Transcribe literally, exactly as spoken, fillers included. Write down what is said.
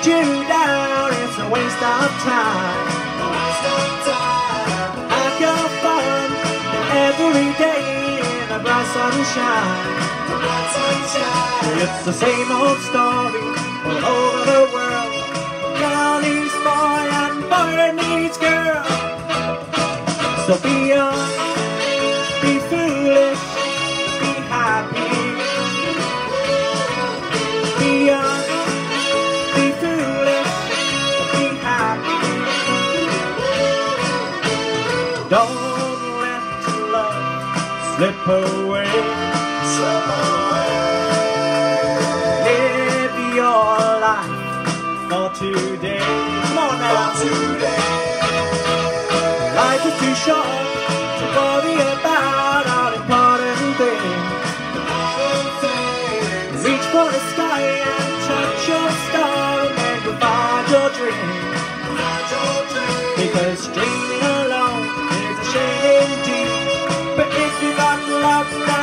you down, it's a waste of time. Have your fun every day in the bright sunshine. It's the same old story all over the world. Girl needs boy and boy needs girl. So be young, be foolish, be happy. Be young, be foolish, be happy. Don't let love slip away. Slip away. Live your life for today. Come on now. For today. Life is too short to worry about unimportant things. Reach for the sky and touch your star, and then you'll find your dream. Because dreaming alone is a shame indeed. But if you got love,